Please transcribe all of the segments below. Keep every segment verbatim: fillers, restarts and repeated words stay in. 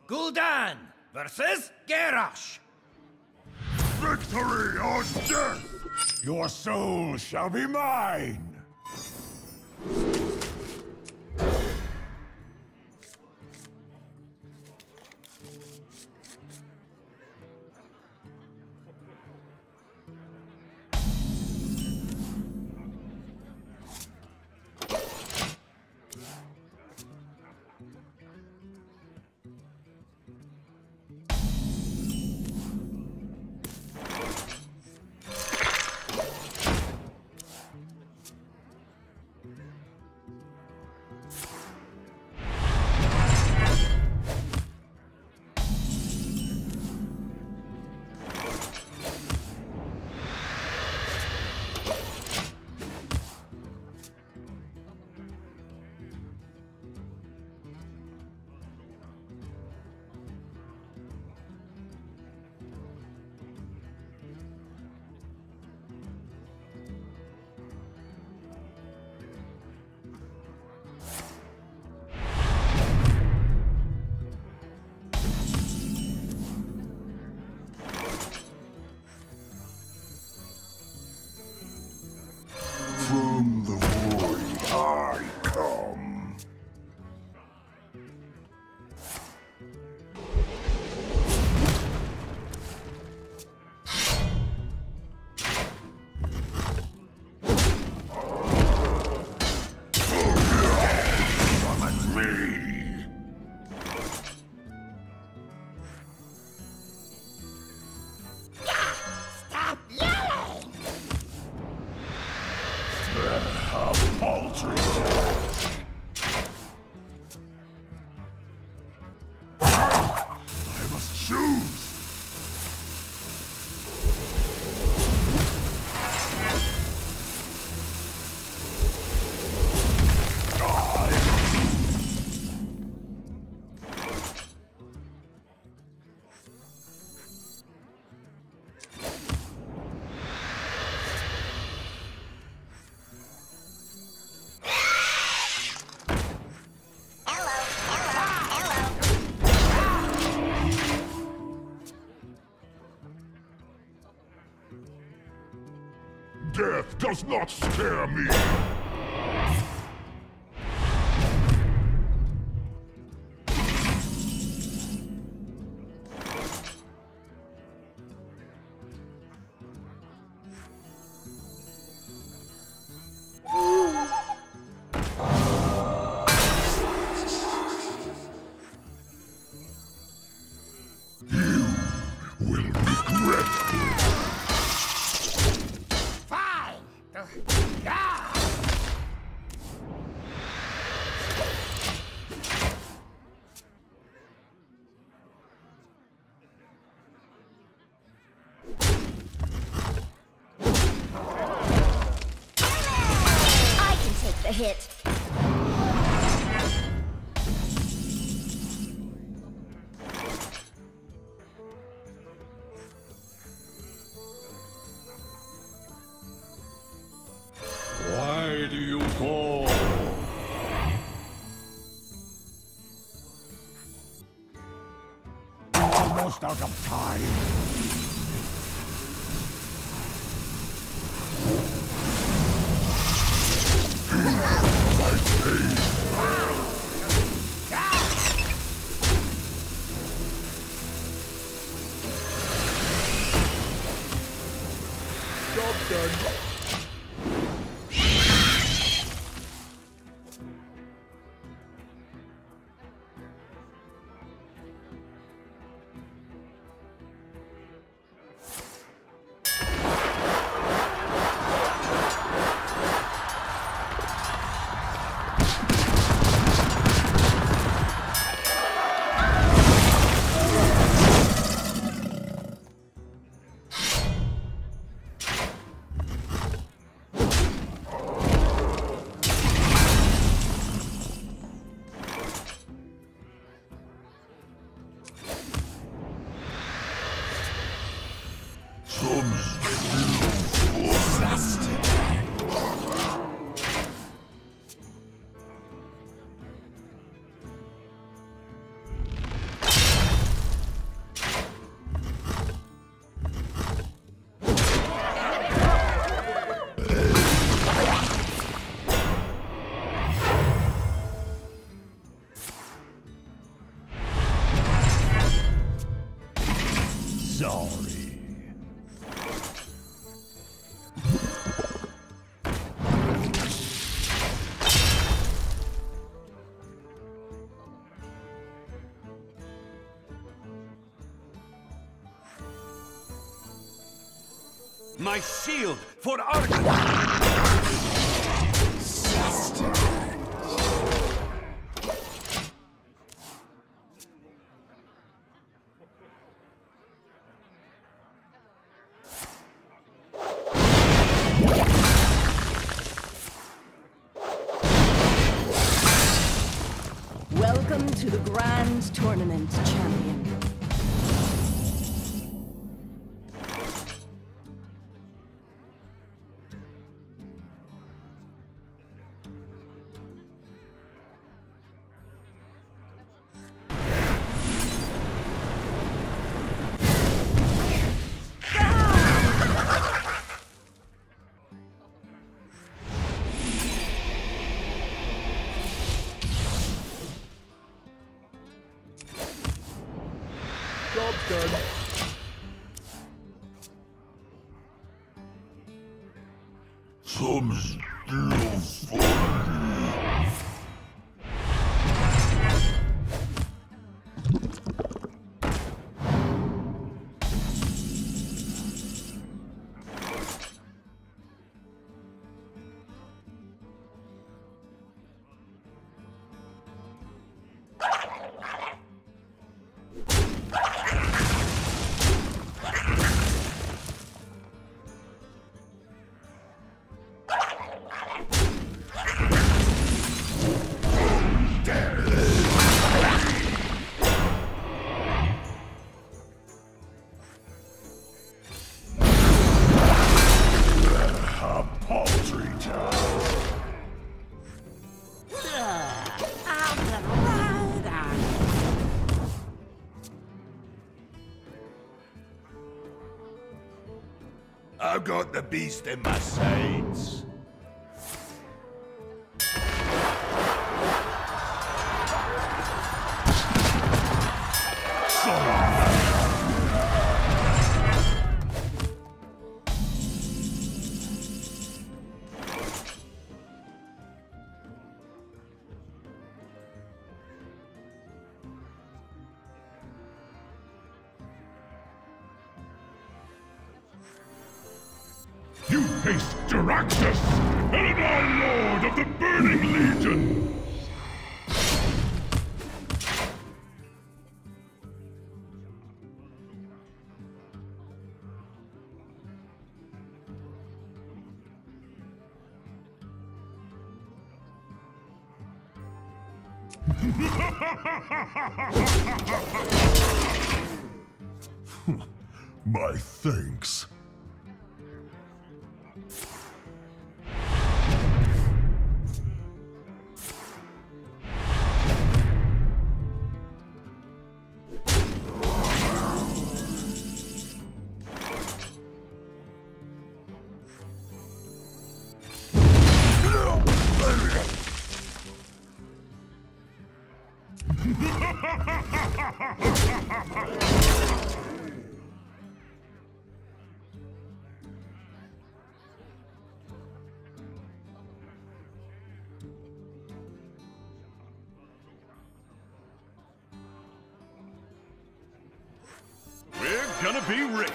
Gul'dan versus Garrosh. Victory or death! Your soul shall be mine! From the void I come. Summon me! Stop yelling! How paltry! I must choose! Death does not scare me! You will regret it. Fine! Ah! I can take the hit. Why do you call? Almost out of time. My pain. Job done. sorry. My shield for Argon! Welcome to the Grand Tournament, champion. Job done. Some still funny. I've got the beast in my sights. You face Jaraxxus, Eladar Lord of the Burning Legion! My thanks. We're gonna be rich!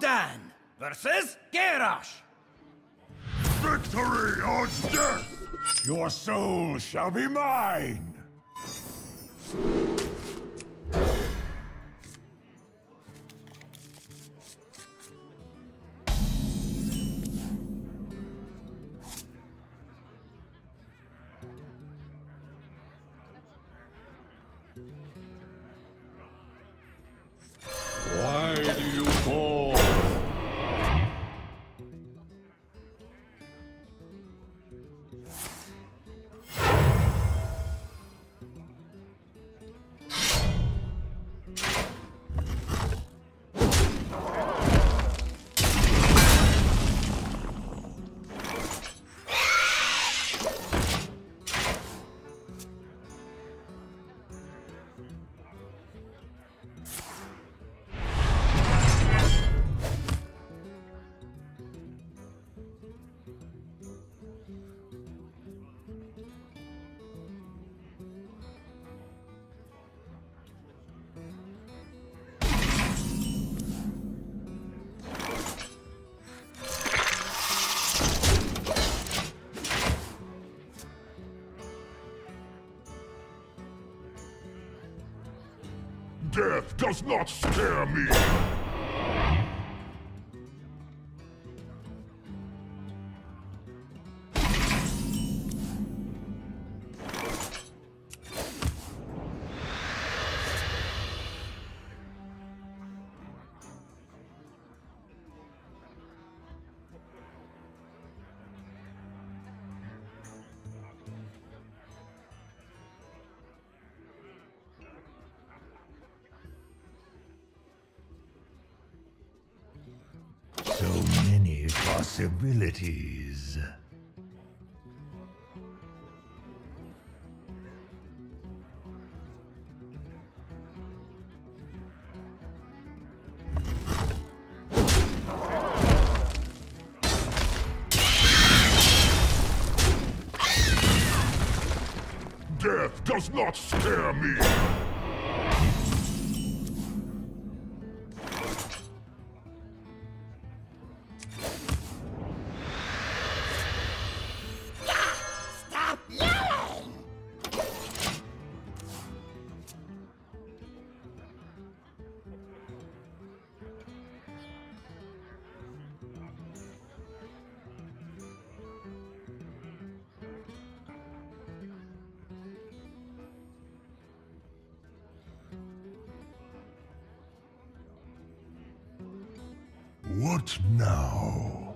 Gul'dan versus Garrosh. Victory or death! Your soul shall be mine! Why do you fall? Death does not scare me! So many possibilities. Death does not scare me! Stop yelling! What now?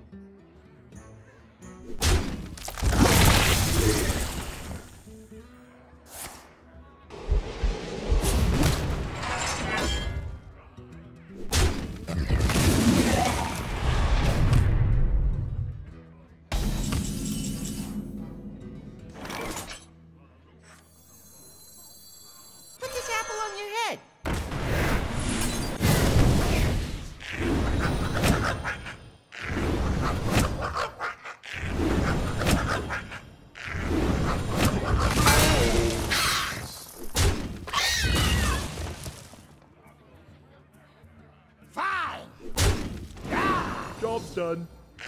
Put this apple on your head. Fine. Job's done.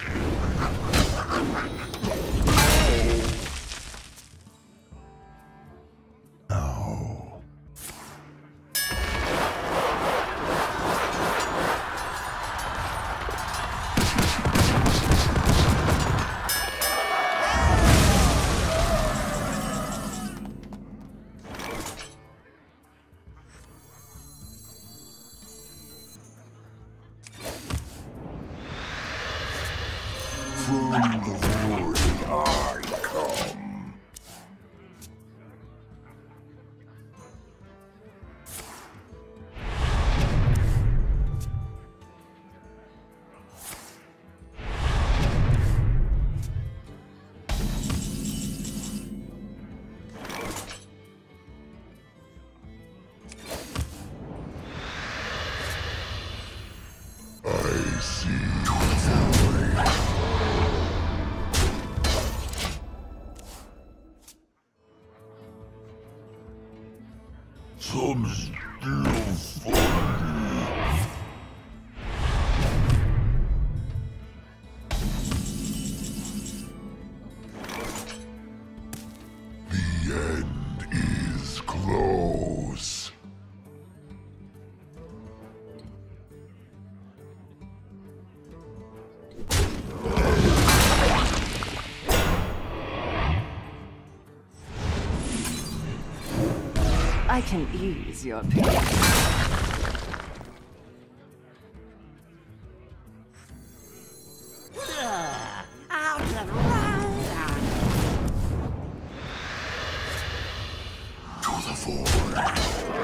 Oh. From the void I come. I see the way. Some still funny. I can ease your pain. Out and round. To the fore.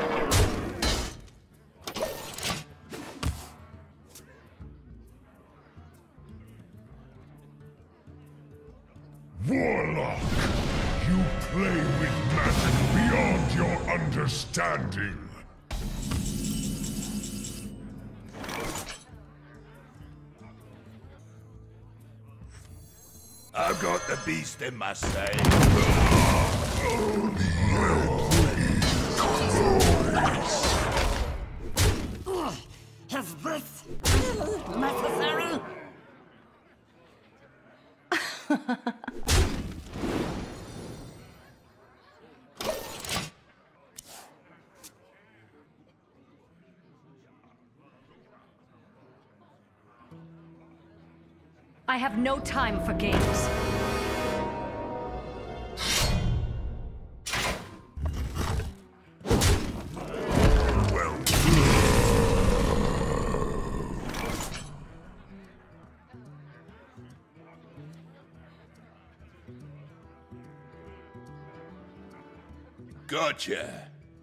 Warlock! You play with magic beyond your understanding. I've got the beast in my sight. Is this necessary? I have no time for games. Gotcha.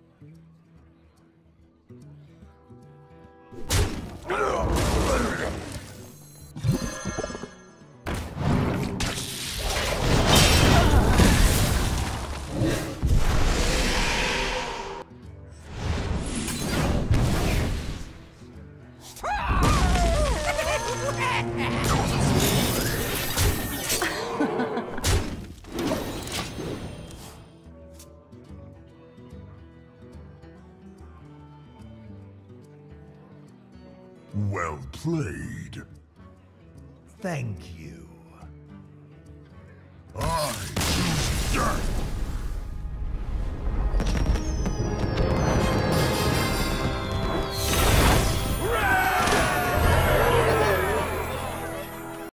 Well played. Thank you. I choose death.